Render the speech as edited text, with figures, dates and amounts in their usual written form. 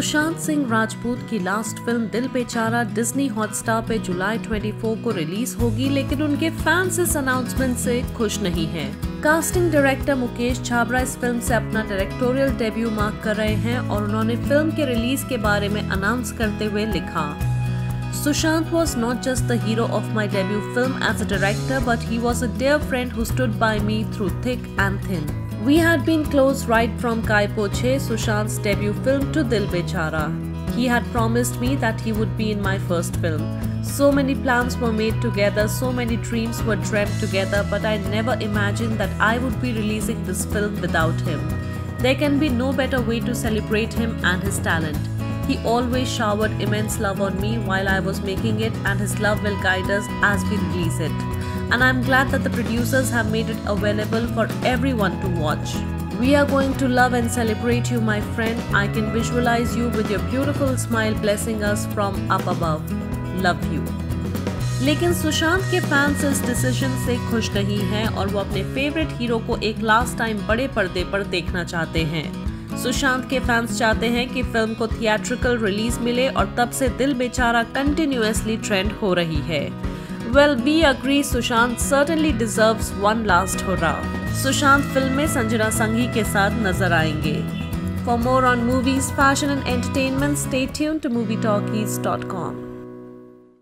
सुशांत सिंह राजपूत की last film दिल बेचारा डिज्नी हॉटस्टार पे जुलाई 24 को रिलीज होगी, लेकिन उनके फैंस इस अनाउंसमेंट से खुश नहीं हैं। कास्टिंग डायरेक्टर मुकेश छाबड़ा इस फिल्म से अपना डायरेक्टोरियल डेब्यू मार्क कर रहे हैं और उन्होंने फिल्म के रिलीज के बारे में अनाउंस करते हुए लिखा, Sushant was not just the hero of my debut film as a director, but he was a dear friend who stood by me through thick and thin. We had been close right from Kai Po Che, Sushant's debut film, to Dil Bechara. He had promised me that he would be in my first film. So many plans were made together, so many dreams were dreamt together, but I never imagined that I would be releasing this film without him. There can be no better way to celebrate him and his talent. He always showered immense love on me while I was making it, and his love will guide us as we release it. And I'm glad that the producers have made it available for everyone to watch. We are going to love and celebrate you, my friend. I can visualize you with your beautiful smile blessing us from up above. Love you. लेकिन सुशांत के fans इस decision से खुश नहीं हैं और वो अपने फेवरेट हीरो को एक लास्ट टाइम बड़े पर्दे पर देखना चाहते हैं। सुशांत के फैंस चाहते हैं कि फिल्म को थिएट्रिकल रिलीज मिले और तब से दिल बेचारा कंटिन्यूअसली ट्रेंड हो रही है। Well we agree, Sushant certainly deserves one last hurrah. Sushant film में संजना संघी के साथ नजर आएंगे। For more on movies, fashion and entertainment, stay tuned to movietalkies.com।